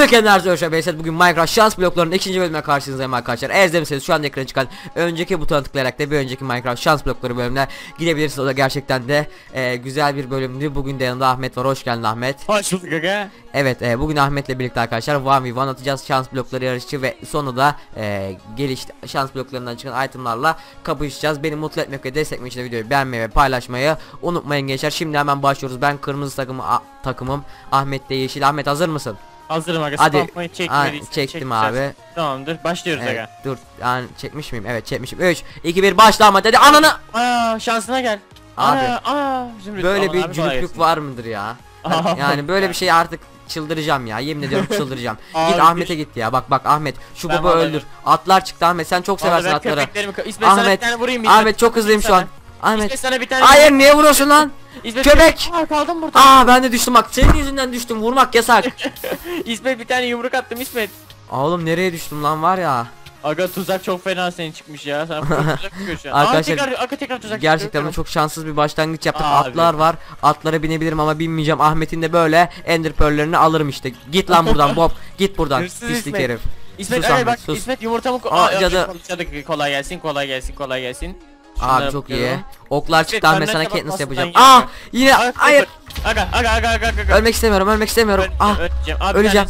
Herkese hoş geldiniz. Bugün Minecraft şans bloklarının ikinci bölümüne karşınızdayım arkadaşlar. Eğer izlemişseniz şu anda ekrana çıkan önceki butona tıklayarak da bir önceki Minecraft şans blokları bölümüne gidebilirsiniz. O da gerçekten de güzel bir bölümdü. Bugün de yanında Ahmet var. Hoş geldin Ahmet. Hoş bulduk aga. Evet, bugün Ahmet'le birlikte arkadaşlar 1v1 atacağız. Şans blokları yarışı ve sonu da şans bloklarından çıkan itemlarla kapışacağız. Beni mutlu etmek ve desteklemek için de videoyu beğenmeyi ve paylaşmayı unutmayın gençler. Şimdi hemen başlıyoruz. Ben kırmızı takımım. Ahmet de yeşil. Ahmet hazır mısın? Hazırım aga. Hadi. Çektim abi. Tamamdır. Başlıyoruz Evet, aga. dur. Çekmiş miyim? Evet, çekmişim. 3 2 1 başla Ahmet. Hadi ananı. Şansına gel. Abi. Zümrüt, Böyle aman bir abi, kolay cülüklük gelsin. var mıdır ya? Yani böyle bir şey artık çıldıracağım ya. Yemin ediyorum çıldıracağım. Abi Git Ahmet'e git ya. Bak Ahmet. Şu Ben baba vallahi- öldür. Atlar çıktı Ahmet. Sen çok seversin Vallahi ben atları. İsmet sana bir Ahmet. tane vurayım. Ahmet çok hızlıyım şu an. Ahmet. İsmet sana bir tane Hayır, niye vuruyorsun lan? İsmet, Köpek! kaldım burada. Ben de düştüm bak. Senin yüzünden düştüm. Vurmak yasak. İsmet bir tane yumruk attım İsmet. Oğlum nereye düştüm lan var ya. Aga tuzak çok fena senin çıkmış ya. Sen tuzak çıkıyor şu an. Arkadaşlar, tekrar tuzak gerçekten çıkıyor. çok şanssız bir başlangıç yaptık. Abi. Atlar var. Atlara binebilirim ama binmeyeceğim. Ahmet'in de böyle ender pearl'lerini alırım işte. Git lan buradan Bob. Git buradan. Hırsız Pislik İsmet. herif. İsmet Sus evet Ahmet, bak sus. İsmet yumurtamı Cadı. kolay gelsin. Abi Şunları çok iyi. yapıyorum. Oklar İsmet, çıktı Ahmet, benden sana tabak Katniss basmadan yapacağım. gel. Yine hayır. Aga. Ölmek istemiyorum. Öleceğim. Abi Öleceğim.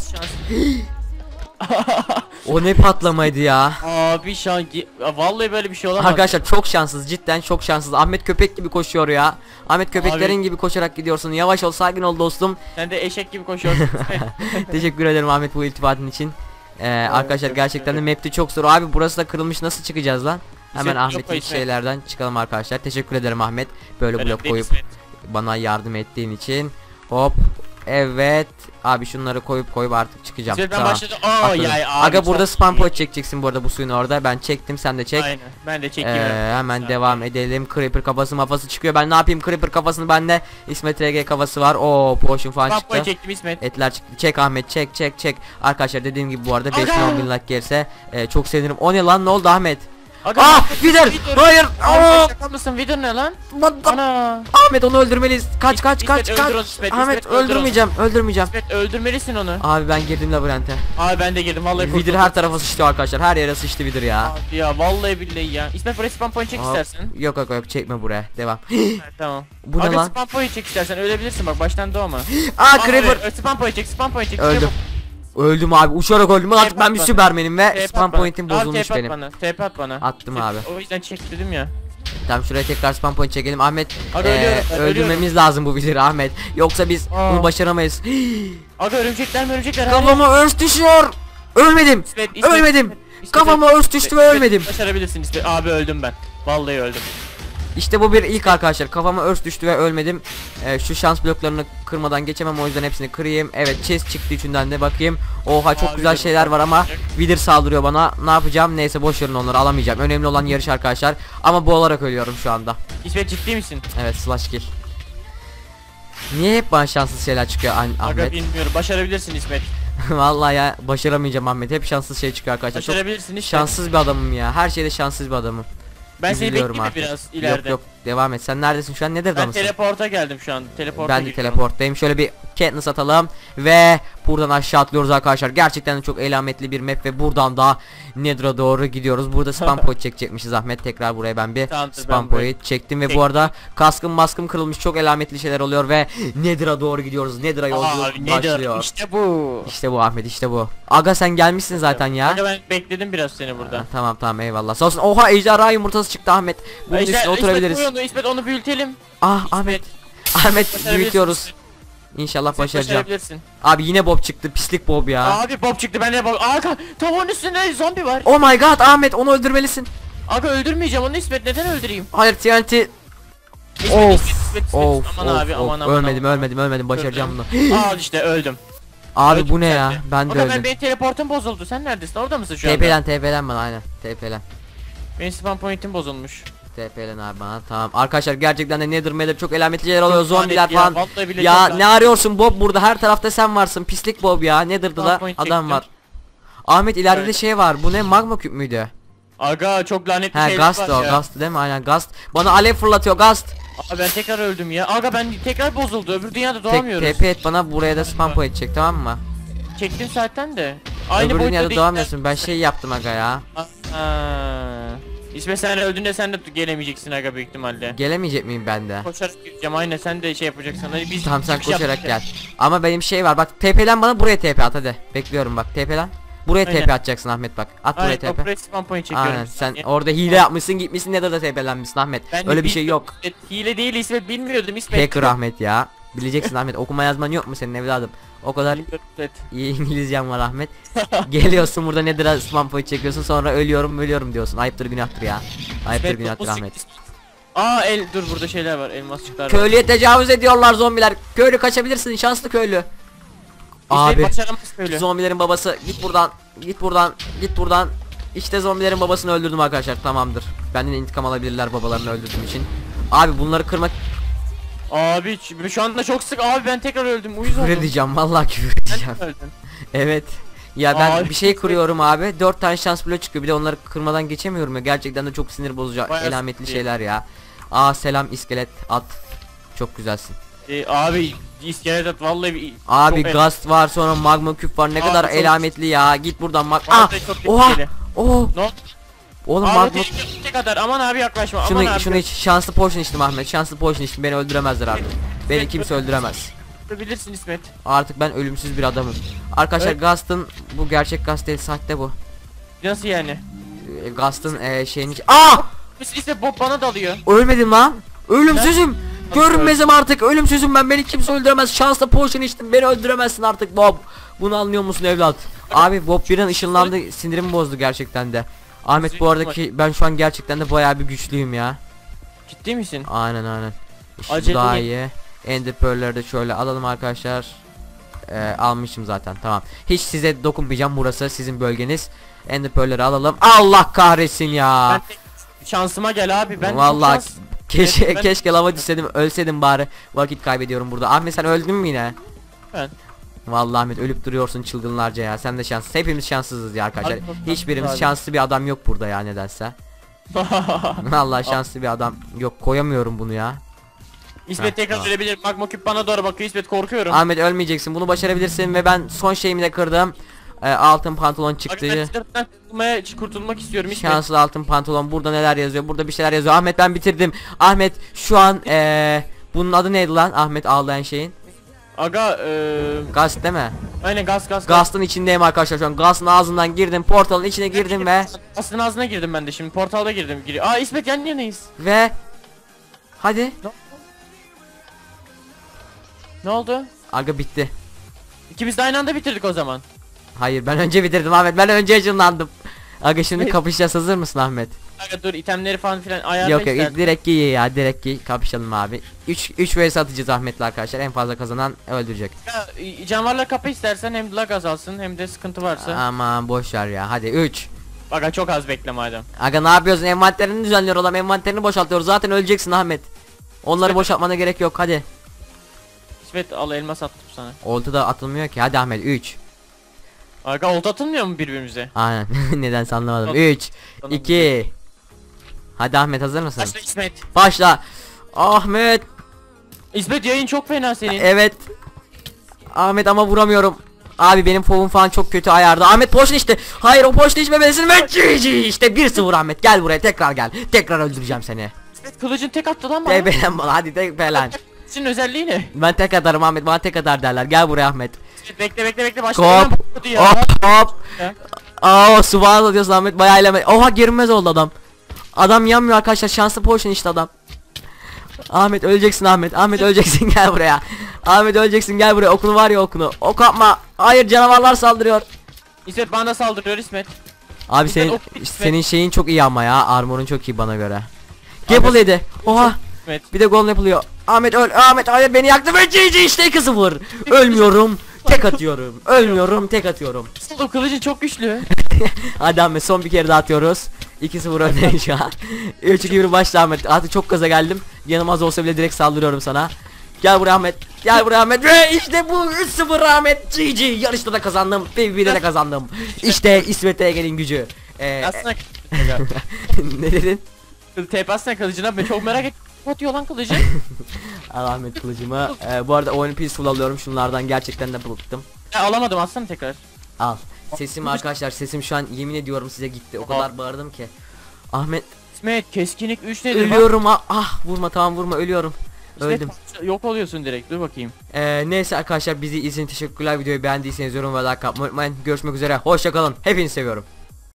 O ne patlamaydı ya. Abi şu an vallahi böyle bir şey olamaz. Arkadaşlar çok şanssız, cidden çok şanssız. Ahmet köpek gibi koşuyor ya. Ahmet köpeklerin gibi koşarak gidiyorsun. Yavaş ol, sakin ol dostum. Sen de eşek gibi koşuyorsun. Teşekkür ederim Ahmet bu iltifatın için. Arkadaşlar gerçekten de map'te çok zor. Abi burası da kırılmış, nasıl çıkacağız lan? Hemen yok Ahmet'in İsmet. şeylerden çıkalım arkadaşlar. Teşekkür ederim Ahmet. Böyle blok koyup bana yardım ettiğin için. Hop. Evet. Abi şunları koyup artık çıkacağım. İsmet ben Tamam. başladım. Atladım. Abi, Aga burada çok spam iyi. point çekeceksin bu arada, bu suyun orada. Ben çektim, sen de çek. Aynen. Ben de çekeyim. Hemen devam edelim. Creeper kafası mafası çıkıyor. Ben ne yapayım, Creeper kafasını bende. İsmet RG kafası var. O potion falan Spam çıktı. point çektim İsmet. Etler çıktı. Çek Ahmet, çek. Arkadaşlar dediğim gibi bu arada 5 Aga! bin like gelirse çok sevinirim. O ne lan, ne oldu Ahmet? Aga, Wither! Hayır! Abi şaka mısın? Wither ne lan? Ana. Ahmet onu öldürmeliyiz. Kaç. İsmet, öldür onu, İsmet, Ahmet İsmet, öldür öldürmeyeceğim. İsmet öldürmelisin onu. Abi ben girdim labirente. Abi ben de girdim vallahi Wither kurtuldum. her tarafa sıçtı arkadaşlar. Her yere sıçtı Wither ya. Abi ya vallahi billahi ya. İsmet buraya spam point çek istersen. Yok çekme buraya. Devam. Evet, tamam. Bu ne Aga lan? spam point çek istersen ölebilirsin bak baştan doğma. Creeper. Abi, spam point çek. Öldüm. Öldüm abi, uçarak öldüm. Artık ben bir bana. süpermenim ve TP spam at bana. point'im Abi, bozulmuş TP at benim. bana, TP at bana. Attım abi. O yüzden çek dedim ya. Tamam, şuraya tekrar spam point çekelim. Ahmet Aga, ölüyorum, ben öldürmemiz lazım bu Wither'ı Ahmet. Yoksa biz bunu başaramayız. Aga örümcekler. Kafama örs düşüyor. Ölmedim. Ölmedim. Kafama örs düştü ve ölmedim. Başarabilirsin İsmet. Abi öldüm ben. Vallahi öldüm. İşte bu bir ilk arkadaşlar. Kafama örs düştü ve ölmedim. Şu şans bloklarını kırmadan geçemem, o yüzden hepsini kırayım. Evet, chest çıktı içinden de, bakayım. Oha, çok Abi güzel de şeyler var ama Wither saldırıyor bana. Ne yapacağım? Neyse boş verin, onları alamayacağım. Önemli olan yarış arkadaşlar. Ama boğularak ölüyorum şu anda. İsmet ciddi misin? Evet, slash kill. Niye hep bana şanssız şeyler çıkıyor Aga Ahmet? bilmiyorum. Başarabilirsin İsmet. Vallahi ya, başaramayacağım Ahmet. Hep şanssız şey çıkıyor arkadaşlar. Çok Başarabilirsin İsmet. şanssız bir adamım ya. Her şeyde şanssız bir adamım. Ben seni Üzülüyorum bekleyeyim mi artık. biraz ileride? Yok devam et. Sen neredesin şu an? Nedir Ben mısın? teleporta geldim şu an. Teleporta Ben de gidiyorum. teleporttayım. Şöyle bir Katniss atalım ve buradan aşağı atlıyoruz arkadaşlar. Gerçekten de çok elametli bir map ve buradan da Nether'a doğru gidiyoruz. Burada spam point çekecekmişiz Ahmet. Tekrar buraya ben bir Tamamdır, spam ben buraya point çektim ve bu arada maskım kırılmış. Çok elametli şeyler oluyor ve Nether'a doğru gidiyoruz. Nether'a yolculuk başlıyor. İşte bu. İşte bu Ahmet, işte bu. Aga sen gelmişsin zaten ya. Aga ben bekledim biraz seni burada. Tamam eyvallah. Sağ olsun. Oha, ejderha yumurtası çıktı Ahmet. Bunun üstüne oturabiliriz. İsmet onu büyütelim. Ahmet büyütüyoruz. İnşallah başaracağım. Başarabilirsin. Abi yine Bob çıktı, pislik Bob ya. Abi Bob çıktı, ben de Bob. Aga tavuğun üstünde zombi var. Oh my god Ahmet, onu öldürmelisin. Aga öldürmeyeceğim onu İsmet, neden öldüreyim? Hayır, TNT. İsmet. Of. Aman abi aman. Ölmedim, başaracağım bunu. Al işte öldüm. Abi Öldüm bu ne sen ya? de. Ben de Aga öldüm. benim teleportum bozuldu. Sen neredesin? Orada mısın şu anda? TP'len bana, aynen. TP'len. Benim spam point'im bozulmuş. TP'len abi bana. Tamam. Arkadaşlar gerçekten de Nether çok elametli şeyler oluyor. Çok Zombiler lanet ya, falan. vallahi bile Ya çok ne arıyorsun Bob burada? Her tarafta sen varsın. Pislik Bob ya. Nether'da da point adam çektim. var. Ahmet ileride de Evet. şey var. Bu ne? Magma küp müydü? Aga çok lanetli He, şeyler Gast var o. ya. Gast değil mi? Aynen Gast. Bana alev fırlatıyor Gast. Aga ben tekrar öldüm ya. Aga ben tekrar bozuldu. Öbür dünyada doğamıyoruz. TP et bana, buraya da spam point çek, tamam mı? çektim zaten de. Öbür boyutta dünyada değil. doğamıyorsun. Ben şey yaptım aga ya. İsmet sen öldüğünde sen de gelemeyeceksin aga büyük ihtimalle. Gelemeyecek miyim ben de? Koşarak gideceğim aynen sen de şey yapacaksın. Hadi biz Tamam sen çıkış koşarak gel. yapacağız. Ama benim şey var bak, TP'len bana, buraya TP at hadi. Bekliyorum bak, TP'len. Buraya Aynen. TP atacaksın Ahmet bak. At buraya Aynen TP. operate spawn point çekiyorum. Aynen bir sen saniye. orada hile yapmışsın, gitmişsin ya da TP'lenmişsin Ahmet. Ben de Öyle bir şey yok. Hile değil İsmet bilmiyordum İsmet. Hacker Ahmet ya. Bileceksin Ahmet, okuma yazman yok mu senin evladım? O kadar Bilmiyorum İsmet. iyi İngilizcem var Ahmet. Geliyorsun burada nedir spam point çekiyorsun, sonra ölüyorum diyorsun. Ayıptır günahtır ya. Ayıptır İsmet, günahtır 98. Ahmet. Dur burada şeyler var elmasçıklar var. Köylüye tecavüz ediyorlar zombiler. Köylü kaçabilirsin, şanslı köylü. Abi başaramaz böyle. zombilerin babası, git buradan, git buradan, git buradan. İşte zombilerin babasını öldürdüm arkadaşlar, tamamdır. Benden intikam alabilirler babalarını öldürdüğüm için. Abi bunları kırmak, Abi şu anda çok sık abi ben tekrar öldüm uyuz küfür oldum. edeceğim vallahi, küfür Ben edeceğim. de öldüm. Evet. Ya ben Abi. bir şey kırıyorum abi, 4 tane şans bloğu çıkıyor, bir de onları kırmadan geçemiyorum ya, gerçekten de çok sinir bozucu Bayağı elametli sıkıntı. şeyler ya. Selam iskelet at, çok güzelsin. Abi iskelet at vallahi Abi çok gaz var, sonra magma küp var, ne Abi kadar çok- elametli ya, git buradan Vallahi çok oha tehlikeli. oh No. oğlum Abi magma, tek kadar aman abi yaklaşma aman abi. şunu iç, şanslı potion içtim Ahmet, şanslı potion içtim, beni öldüremezler artık, beni kimse öldüremez. Bilirsin İsmet. Artık ben ölümsüz bir adamım. Arkadaşlar Evet. Gast'ın, bu gerçek Gast değil, sahte bu. Nasıl yani? Gast'ın şeyini... İsmet Bob bana dalıyor. Ölmedim lan. Ölümsüzüm. Görünmezim artık. Ölümsüzüm ben. Beni kimse öldüremez. Şanslı potion içtim. Beni öldüremezsin artık Bob. Bunu anlıyor musun evlat? Abi Bob bir an ışınlandı. Sinirimi bozdu gerçekten de. Ahmet bu aradaki ben şu an gerçekten de bayağı bir güçlüyüm ya. Ciddi misin? Aynen. İşte bu Acele daha değil. iyi. Ender Pearl'leri de şöyle alalım arkadaşlar. Almışım zaten, tamam. Hiç size dokunmayacağım, burası sizin bölgeniz. Ender Pearl'leri alalım. Allah kahretsin ya. Ben şansıma gel abi ben Vallahi çok keşke Ben- lava düşseydim, ölseydim bari. Vakit kaybediyorum burada. Ahmet sen öldün mü yine? Ben. Vallahi Ahmet ölüp duruyorsun çılgınlarca ya. Sen de şanslısın. Hepimiz şanssızız ya arkadaşlar. Abi, Hiçbirimiz abi. şanslı bir adam yok burada ya nedense. Vallahi şanslı bir adam yok, koyamıyorum bunu ya. İsmet tekrar tamam. ölebilir. Magma küp bana doğru bakıyor İsmet korkuyorum. Ahmet ölmeyeceksin, bunu başarabilirsin ve ben son şeyimi de kırdım. Altın pantolon Bak, çıktı. ben sınırdan kurtulmak istiyorum İsmet. Şanslı altın pantolon, burada neler yazıyor, burada bir şeyler yazıyor. Ahmet ben bitirdim. Ahmet şu an bunun adı neydi lan, Ahmet ağlayan şeyin? Aga Gaz değil mi? aynen gaz. Gaz'ın içindeyim arkadaşlar şu an. Gaz'ın ağzından girdim, portalın içine girdim ve Aslında ağzına girdim ben de şimdi portalda girdim. İsmet yan yanayız. hadi. Ne oldu? Aga bitti. İkimiz de aynı anda bitirdik o zaman. Hayır ben önce bitirdim Ahmet, ben önce ışınlandım. Aga şimdi kapışacağız, hazır mısın Ahmet? Aga dur itemleri falan filan ayarla Yok istersen. direkt giy ya, direkt giy, kapışalım abi. 3 vs atacağız Ahmet'le arkadaşlar, en fazla kazanan öldürecek. Canavarla kapı istersen hem lag azalsın hem de sıkıntı varsa. Aman boş ver ya, hadi 3. Aga çok az bekle madem. Aga ne yapıyorsun, envanterini düzenliyor adam, envanterini boşaltıyor, zaten öleceksin Ahmet. Onları boşaltmana gerek yok, hadi. İsmet al elmas attım sana. Oldu da atılmıyor ki, hadi Ahmet 3. Aga olta atılmıyor mu birbirimize? Aynen nedense anlamadım. 3 Tamam. 2. Hadi Ahmet hazır mısın? Başla İsmet. Başla. Ahmet. İsmet yayın çok fena senin. Evet. Ahmet ama vuramıyorum. Abi benim fovum falan çok kötü ayarda. Ahmet poşun işte. Hayır o poşun içmemelisin ve GG işte 1-0 Ahmet, gel buraya, tekrar gel. Tekrar öldüreceğim seni. İsmet kılıcın tek attı lan bana. Tebelen bana, hadi tebelen. Senin özelliği ne? Ben tek atarım Ahmet, bana tek atar derler. Gel buraya Ahmet. İsmet bekle başla. Hemen Hop. patladı ya. Hop. Ya. Subhanallah diyorsun Ahmet, bayağı eleme. Oha girilmez oldu adam. Adam yanmıyor arkadaşlar, şanslı poşun işte adam. Ahmet öleceksin Ahmet. Ahmet öleceksin, gel buraya. Ahmet öleceksin, gel buraya. Okunu var ya, okunu. Ok atma. Hayır canavarlar saldırıyor. İsmet bana saldırıyor İsmet. Abi İsmet, senin şeyin çok iyi ama ya. Armorun çok iyi bana göre. Gapple yedi. Oha. İsmet. Bir de golem yapılıyor. Ahmet öl. Ahmet hayır beni yaktı ve GG işte 2-0. Ölmüyorum. Tek atıyorum. Ölmüyorum, tek atıyorum. Oğlum kılıcın çok güçlü. Hadi Ahmet son bir kere daha atıyoruz. 2-0 öndeyim şu an. 3-2-1 başla Ahmet. Artık çok gaza geldim. Yanım az olsa bile direkt saldırıyorum sana. Gel buraya Ahmet. Gel buraya Ahmet. Ve işte bu 3-0 Ahmet. GG. Yarışta da kazandım. PvP'de de kazandım. İşte İsmet Ege'nin gücü. Aslında Ne dedin? TP aslında kılıcına ben çok merak ettim. Ne atıyor lan kılıcı? Al Ahmet kılıcımı. Bu arada oyunu peaceful alıyorum. Şunlardan gerçekten de bıktım. Alamadım, atsana tekrar. Al. Sesim arkadaşlar, sesim şu an yemin ediyorum size gitti. O kadar bağırdım ki. Ahmet İsmet keskinlik 3 nedir? ölüyorum. Vurma, tamam vurma, ölüyorum. İsmet, Öldüm. yok oluyorsun direkt, dur bakayım. Neyse arkadaşlar, bizi izlediğiniz için teşekkürler. Videoyu beğendiyseniz yorum ve like atmayı unutmayın. Görüşmek üzere. Hoşça kalın. Hepinizi seviyorum.